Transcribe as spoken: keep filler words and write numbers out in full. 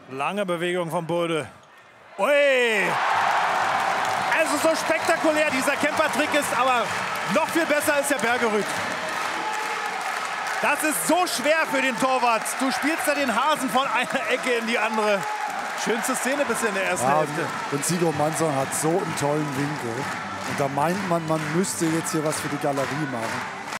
Lange Bewegung von Bode. Ui! Also so spektakulär dieser Camper-Trick ist, aber noch viel besser ist der Bergerud. Das ist so schwer für den Torwart. Du spielst da den Hasen von einer Ecke in die andere. Schönste Szene bis in der ersten ja, Hälfte. Und Sigurd Mannsson hat so einen tollen Winkel. Und da meint man, man müsste jetzt hier was für die Galerie machen.